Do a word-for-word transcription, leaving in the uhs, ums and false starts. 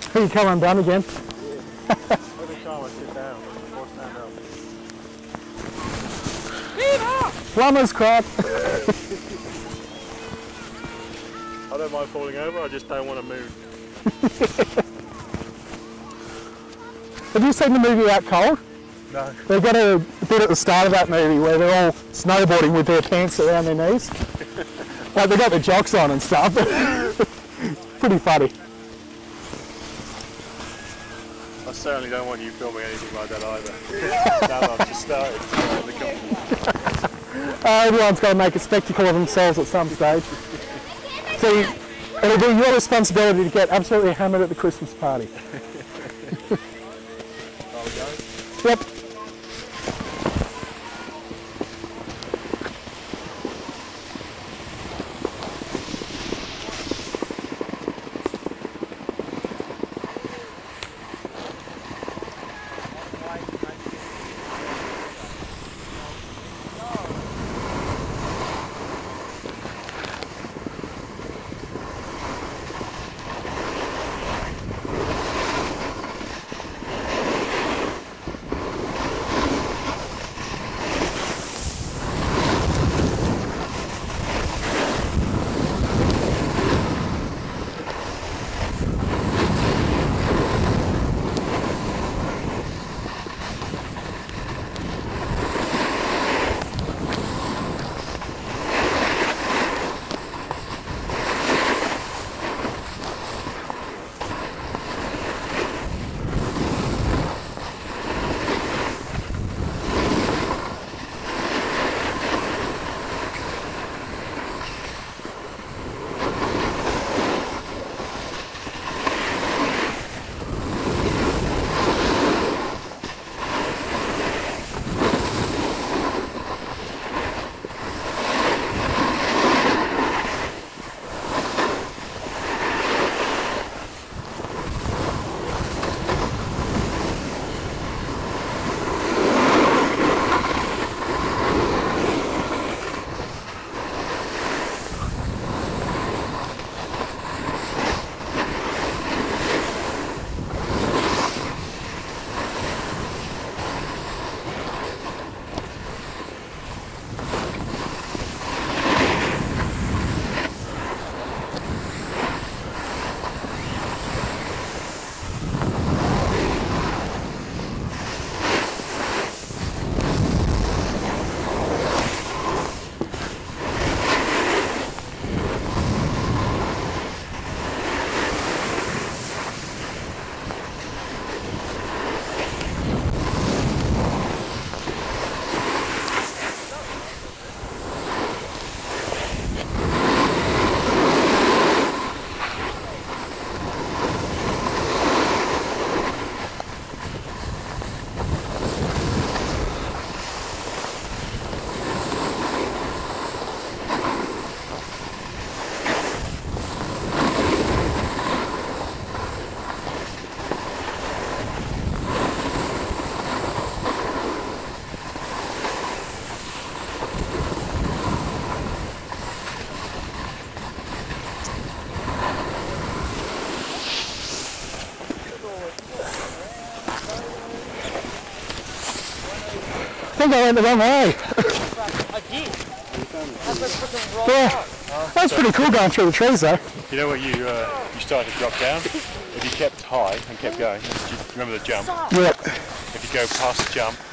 You come undone again. Every time I sit down, or stand up. Plumber's crap. I don't mind falling over, I just don't want to move. Have you seen the movie Out Cold? No. They've got a bit at the start of that movie where they're all snowboarding with their pants around their knees. Like they've got the jocks on and stuff. Pretty funny. I certainly don't want you filming anything like that either. Now I've just started uh, the company. Uh, everyone's got to make a spectacle of themselves at some stage. See, it'll be your responsibility to get absolutely hammered at the Christmas party. Are we going? Yep. I think I went the wrong way. I did. Yeah, that was pretty cool going through the trees though. You know what, you uh, you started to drop down. If you kept high and kept going, remember the jump? Yeah. If you go past the jump,